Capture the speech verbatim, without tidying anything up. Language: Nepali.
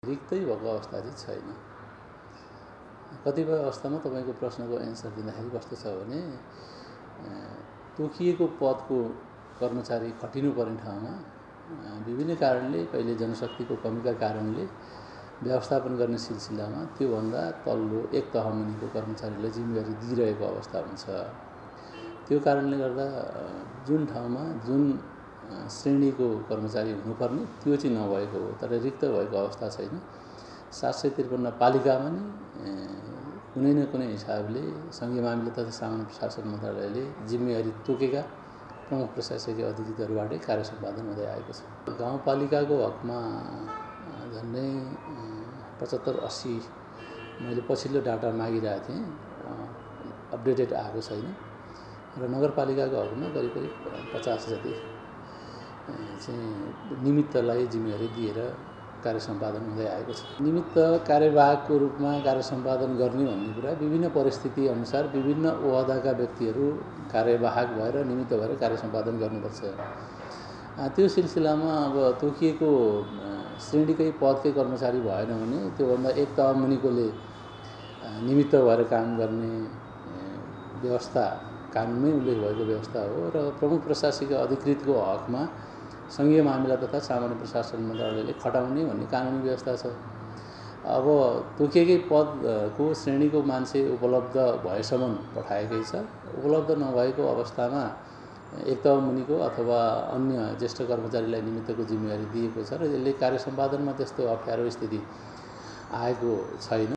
रिक्तै भएको अवस्था चाहिँ छैन। कतिपय अवस्थामा तपाईँको प्रश्नको एन्सर दिँदाखेरि कस्तो छ भने तोकिएको पदको कर्मचारी खटिनुपर्ने ठाउँमा विभिन्न कारणले, कहिले जनशक्तिको कमीका कारणले व्यवस्थापन गर्ने सिलसिलामा त्योभन्दा तल्लो एक तह मुनिको कर्मचारीलाई जिम्मेवारी दिइरहेको अवस्था हुन्छ। त्यो कारणले गर्दा जुन ठाउँमा जुन श्रेणीको कर्मचारी हुनुपर्ने त्यो चाहिँ नभएको हो, तर रिक्त भएको अवस्था छैन। सात सय त्रिपन्न पालिकामा नि कुनै न कुनै हिसाबले सङ्घीय मामिला तथा सामान्य प्रशासन मन्त्रालयले जिम्मेवारी तोकेका प्रमुख प्रशासकीय अधिकृतहरूबाटै कार्य सम्पादन हुँदै आएको छ। गाउँपालिकाको हकमा झन्डै पचहत्तर अस्सी मैले पछिल्लो डाटा मागिरहेको थिएँ, अपडेटेड आएको छैन। र नगरपालिकाको हकमा करिब करिब पचास जति चाहिँ निमित्तलाई जिम्मेवारी दिएर कार्य सम्पादन हुँदै आएको छ। निमित्त कार्यवाहकको रूपमा कार्य सम्पादन गर्ने भन्ने कुरा विभिन्न परिस्थिति अनुसार विभिन्न ओहदाका व्यक्तिहरू कार्यवाहक भएर निमित्त भएर कार्य सम्पादन गर्नुपर्छ। त्यो सिलसिलामा अब तोकिएको श्रेणीकै पदकै कर्मचारी भएन भने त्योभन्दा एक तह मुनिकोले निमित्त भएर काम गर्ने व्यवस्था कानुनमै उल्लेख भएको व्यवस्था हो। र प्रमुख प्रशासकीय अधिकृतको हकमा सङ्घीय मामिला तथा सामान्य प्रशासन मन्त्रालयले खटाउने भन्ने कानुनी व्यवस्था छ। अब तोकिएकै पदको श्रेणीको मान्छे उपलब्ध भएसम्म पठाएकै छ। उपलब्ध नभएको अवस्थामा एक तह मुनिको अथवा अन्य ज्येष्ठ कर्मचारीलाई निमित्तको जिम्मेवारी दिएको छ र यसले कार्य सम्पादनमा त्यस्तो अप्ठ्यारो स्थिति आएको छैन।